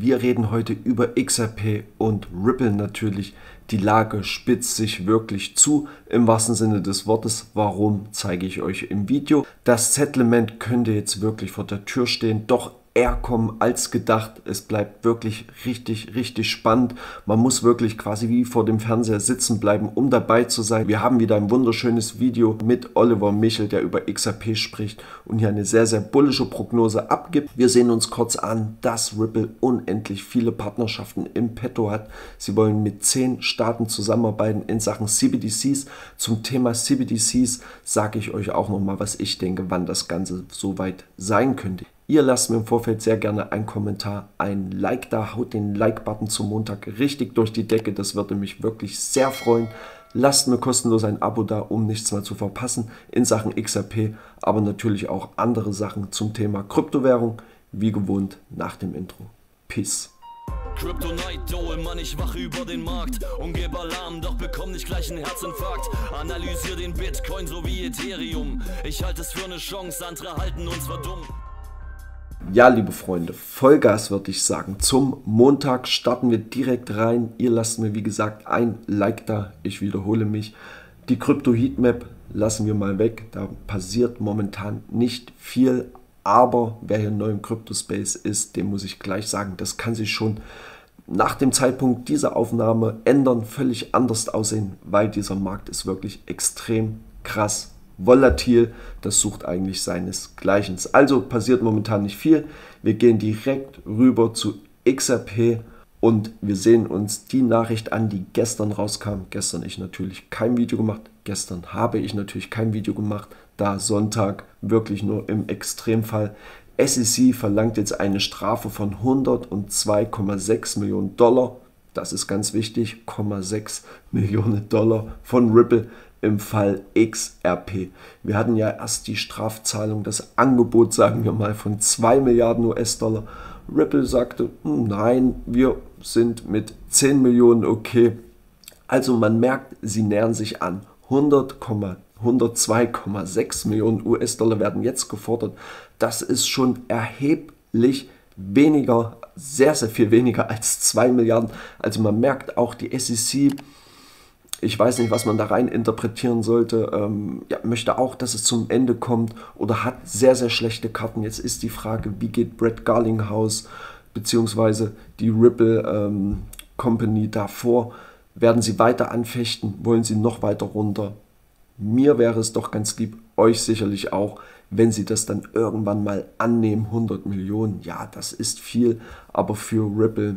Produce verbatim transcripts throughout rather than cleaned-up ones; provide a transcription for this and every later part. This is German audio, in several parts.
Wir reden heute über X R P und Ripple natürlich. Die Lage spitzt sich wirklich zu, im wahrsten Sinne des Wortes. Warum, zeige ich euch im Video. Das Settlement könnte jetzt wirklich vor der Tür stehen, doch eher kommen als gedacht. Es bleibt wirklich richtig, richtig spannend. Man muss wirklich quasi wie vor dem Fernseher sitzen bleiben, um dabei zu sein. Wir haben wieder ein wunderschönes Video mit Oliver Michel, der über X R P spricht und hier eine sehr, sehr bullische Prognose abgibt. Wir sehen uns kurz an, dass Ripple unendlich viele Partnerschaften im Petto hat. Sie wollen mit zehn Staaten zusammenarbeiten in Sachen C B D Cs. Zum Thema C B D Cs sage ich euch auch nochmal, was ich denke, wann das Ganze soweit sein könnte. Ihr lasst mir im Vorfeld sehr gerne einen Kommentar, ein Like da, haut den Like-Button zum Montag richtig durch die Decke, das würde mich wirklich sehr freuen. Lasst mir kostenlos ein Abo da, um nichts mehr zu verpassen in Sachen X R P, aber natürlich auch andere Sachen zum Thema Kryptowährung, wie gewohnt nach dem Intro. Peace. Kryptonite, oh Mann, ich wache über den Markt und gebe Alarm, doch bekomm nicht gleich einen Herzinfarkt. Analysier den Bitcoin so wie Ethereum, ich halte es für eine Chance, andere halten uns für dumm. Ja, liebe Freunde, Vollgas würde ich sagen. Zum Montag starten wir direkt rein. Ihr lasst mir, wie gesagt, ein Like da. Ich wiederhole mich. Die Krypto-Heatmap lassen wir mal weg. Da passiert momentan nicht viel. Aber wer hier neu im Kryptospace ist, dem muss ich gleich sagen, das kann sich schon nach dem Zeitpunkt dieser Aufnahme ändern, völlig anders aussehen, weil dieser Markt ist wirklich extrem krass volatil, das sucht eigentlich seinesgleichen. Also passiert momentan nicht viel. Wir gehen direkt rüber zu X R P und wir sehen uns die Nachricht an, die gestern rauskam. Gestern ich natürlich kein Video gemacht. Gestern habe ich natürlich kein Video gemacht, da Sonntag wirklich nur im Extremfall. S E C verlangt jetzt eine Strafe von hundertzwei Komma sechs Millionen Dollar. Das ist ganz wichtig, zehn Komma sechs Millionen Dollar von Ripple im Fall X R P. Wir hatten ja erst die Strafzahlung, das Angebot, sagen wir mal, von zwei Milliarden U S-Dollar. Ripple sagte, nein, wir sind mit zehn Millionen okay. Also man merkt, sie nähern sich an. hundertzwei Komma sechs Millionen U S-Dollar werden jetzt gefordert. Das ist schon erheblich weniger, sehr, sehr viel weniger als zwei Milliarden. Also man merkt auch, die S E C, ich weiß nicht, was man da rein interpretieren sollte, ähm, ja, möchte auch, dass es zum Ende kommt oder hat sehr, sehr schlechte Karten. Jetzt ist die Frage, wie geht Brett Garlinghouse bzw. die Ripple ähm, Company davor? Werden sie weiter anfechten? Wollen sie noch weiter runter? Mir wäre es doch ganz lieb, euch sicherlich auch, wenn sie das dann irgendwann mal annehmen. hundert Millionen, ja, das ist viel, aber für Ripple,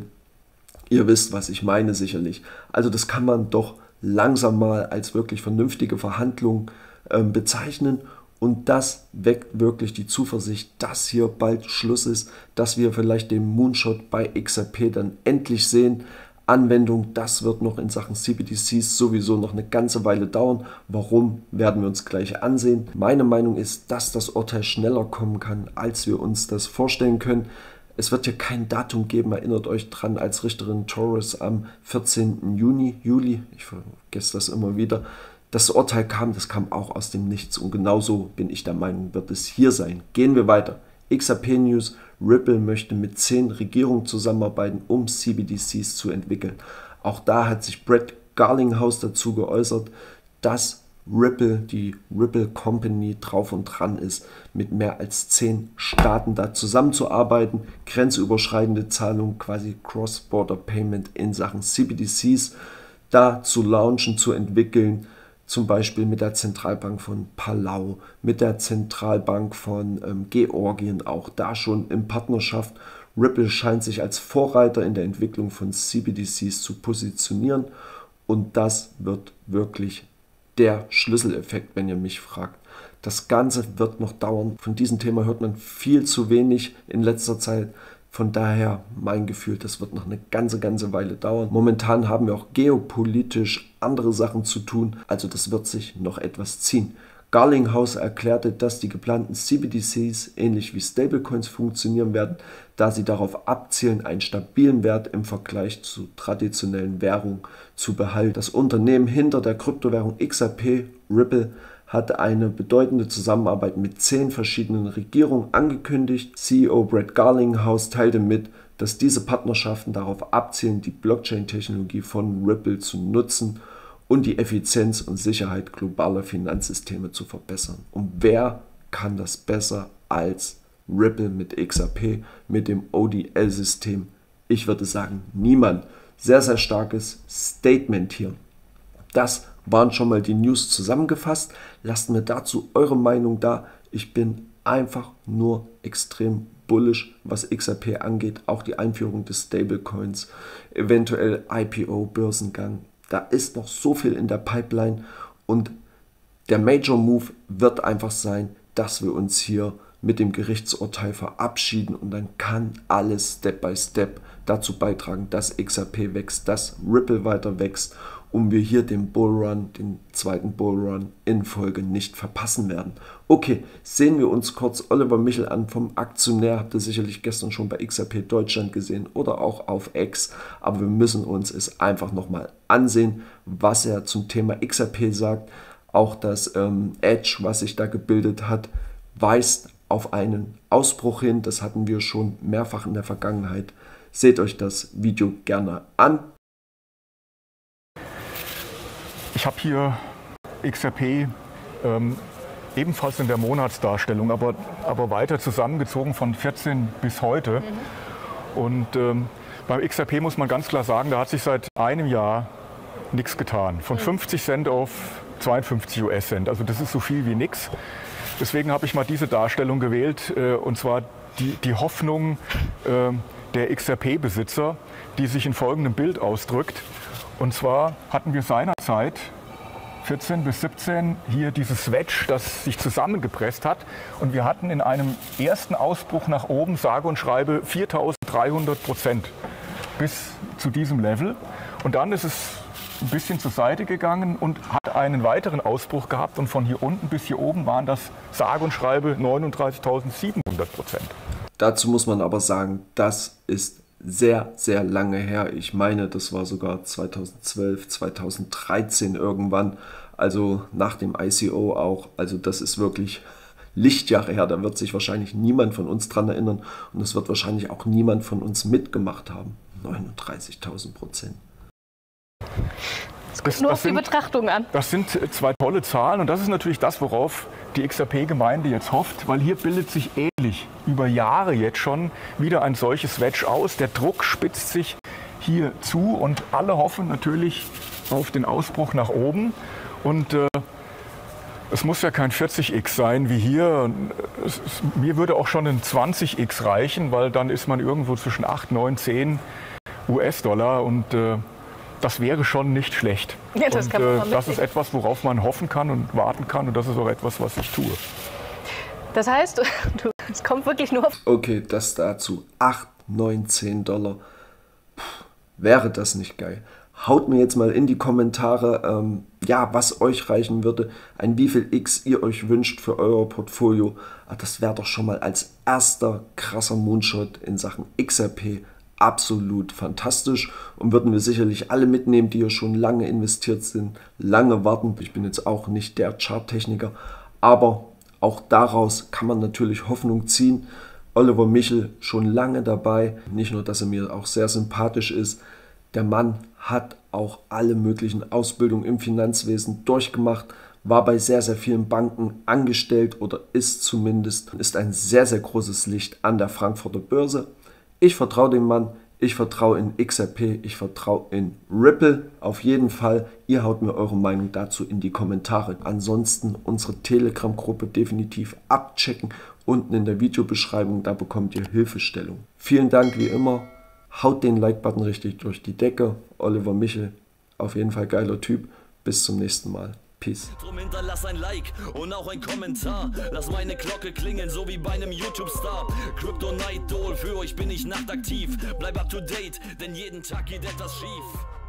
ihr wisst, was ich meine sicherlich. Also das kann man doch langsam mal als wirklich vernünftige Verhandlung äh, bezeichnen und das weckt wirklich die Zuversicht, dass hier bald Schluss ist, dass wir vielleicht den Moonshot bei X R P dann endlich sehen. Anwendung, das wird noch in Sachen C B D Cs sowieso noch eine ganze Weile dauern. Warum, werden wir uns gleich ansehen. Meine Meinung ist, dass das Urteil schneller kommen kann, als wir uns das vorstellen können. Es wird hier kein Datum geben, erinnert euch dran, als Richterin Torres am vierzehnten Juni, Juli, ich vergesse das immer wieder, das Urteil kam, das kam auch aus dem Nichts und genauso bin ich der Meinung, wird es hier sein. Gehen wir weiter. X R P News, Ripple möchte mit zehn Regierungen zusammenarbeiten, um C B D Cs zu entwickeln. Auch da hat sich Brett Garlinghouse dazu geäußert, dass Ripple, die Ripple Company drauf und dran ist, mit mehr als zehn Staaten da zusammenzuarbeiten, grenzüberschreitende Zahlungen, quasi Cross-Border Payment in Sachen C B D Cs da zu launchen, zu entwickeln, zum Beispiel mit der Zentralbank von Palau, mit der Zentralbank von ähm, Georgien, auch da schon in Partnerschaft. Ripple scheint sich als Vorreiter in der Entwicklung von C B D Cs zu positionieren und das wird wirklich der Schlüsseleffekt, wenn ihr mich fragt. Das Ganze wird noch dauern. Von diesem Thema hört man viel zu wenig in letzter Zeit. Von daher mein Gefühl, das wird noch eine ganze, ganze Weile dauern. Momentan haben wir auch geopolitisch andere Sachen zu tun. Also das wird sich noch etwas ziehen. Garlinghouse erklärte, dass die geplanten C B D Cs ähnlich wie Stablecoins funktionieren werden, da sie darauf abzielen, einen stabilen Wert im Vergleich zu traditionellen Währungen zu behalten. Das Unternehmen hinter der Kryptowährung X R P, Ripple, hat eine bedeutende Zusammenarbeit mit zehn verschiedenen Regierungen angekündigt. C E O Brett Garlinghouse teilte mit, dass diese Partnerschaften darauf abzielen, die Blockchain-Technologie von Ripple zu nutzen und die Effizienz und Sicherheit globaler Finanzsysteme zu verbessern. Und wer kann das besser als Ripple mit X R P, mit dem O D L-System? Ich würde sagen, niemand. Sehr, sehr starkes Statement hier. Das waren schon mal die News zusammengefasst. Lasst mir dazu eure Meinung da. Ich bin einfach nur extrem bullish, was X R P angeht. Auch die Einführung des Stablecoins, eventuell I P O, Börsengang. Da ist noch so viel in der Pipeline und der Major Move wird einfach sein, dass wir uns hier mit dem Gerichtsurteil verabschieden und dann kann alles Step by Step dazu beitragen, dass X R P wächst, dass Ripple weiter wächst und wir hier den Bullrun, den zweiten Bullrun in Folge nicht verpassen werden. Okay, sehen wir uns kurz Oliver Michel an vom Aktionär, habt ihr sicherlich gestern schon bei X R P Deutschland gesehen oder auch auf X, aber wir müssen uns es einfach nochmal ansehen, was er zum Thema X R P sagt. Auch das ähm, Edge, was sich da gebildet hat, weist auf einen Ausbruch hin. Das hatten wir schon mehrfach in der Vergangenheit. Seht euch das Video gerne an. Ich habe hier X R P ähm, ebenfalls in der Monatsdarstellung, aber, aber weiter zusammengezogen von vierzehn bis heute. Mhm. Und ähm, beim X R P muss man ganz klar sagen, da hat sich seit einem Jahr nichts getan. Von fünfzig Cent auf zweiundfünfzig US-Cent. Also das ist so viel wie nichts. Deswegen habe ich mal diese Darstellung gewählt, äh, und zwar die, die Hoffnung äh, der X R P-Besitzer, die sich in folgendem Bild ausdrückt. Und zwar hatten wir seinerzeit vierzehn bis siebzehn hier dieses Wedge, das sich zusammengepresst hat. Und wir hatten in einem ersten Ausbruch nach oben, sage und schreibe, viertausenddreihundert Prozent bis zu diesem Level. Und dann ist es ein bisschen zur Seite gegangen und hat einen weiteren Ausbruch gehabt. Und von hier unten bis hier oben waren das sage und schreibe neununddreißigtausendsiebenhundert Prozent. Dazu muss man aber sagen, das ist sehr, sehr lange her. Ich meine, das war sogar zweitausendzwölf, zweitausenddreizehn irgendwann, also nach dem I C O auch. Also das ist wirklich Lichtjahre her. Da wird sich wahrscheinlich niemand von uns dran erinnern und das wird wahrscheinlich auch niemand von uns mitgemacht haben. neununddreißigtausend Prozent. Das, nur auf die Betrachtung an. Das sind zwei tolle Zahlen und das ist natürlich das, worauf die X R P-Gemeinde jetzt hofft, weil hier bildet sich ähnlich über Jahre jetzt schon wieder ein solches Wedge aus. Der Druck spitzt sich hier zu und alle hoffen natürlich auf den Ausbruch nach oben. Und äh, es muss ja kein vierzig X sein wie hier. Es, es, mir würde auch schon ein zwanzig X reichen, weil dann ist man irgendwo zwischen acht, neun, zehn US-Dollar und äh, das wäre schon nicht schlecht. Ja, das, und, äh, das ist etwas, worauf man hoffen kann und warten kann. Und das ist auch etwas, was ich tue. Das heißt, du, es kommt wirklich nur auf... Okay, das dazu. acht, neun, zehn Dollar. Puh, wäre das nicht geil? Haut mir jetzt mal in die Kommentare, ähm, ja, was euch reichen würde, ein wie viel X ihr euch wünscht für euer Portfolio. Ah, das wäre doch schon mal als erster krasser Moonshot in Sachen X R P absolut fantastisch und würden wir sicherlich alle mitnehmen, die hier schon lange investiert sind, lange warten. Ich bin jetzt auch nicht der Charttechniker, aber auch daraus kann man natürlich Hoffnung ziehen. Oliver Michel schon lange dabei, nicht nur, dass er mir auch sehr sympathisch ist, der Mann hat auch alle möglichen Ausbildungen im Finanzwesen durchgemacht, war bei sehr, sehr vielen Banken angestellt oder ist zumindest, ist ein sehr, sehr großes Licht an der Frankfurter Börse. Ich vertraue dem Mann, ich vertraue in X R P, ich vertraue in Ripple auf jeden Fall. Ihr haut mir eure Meinung dazu in die Kommentare. Ansonsten unsere Telegram-Gruppe definitiv abchecken. Unten in der Videobeschreibung, da bekommt ihr Hilfestellung. Vielen Dank wie immer. Haut den Like-Button richtig durch die Decke. Oliver Michel, auf jeden Fall geiler Typ. Bis zum nächsten Mal. Peace. Drum hinterlass ein Like und auch ein Kommentar. Lass meine Glocke klingeln, so wie bei einem YouTube-Star. Crypto Night Doll, für euch bin ich nachtaktiv. Bleib up to date, denn jeden Tag geht etwas schief.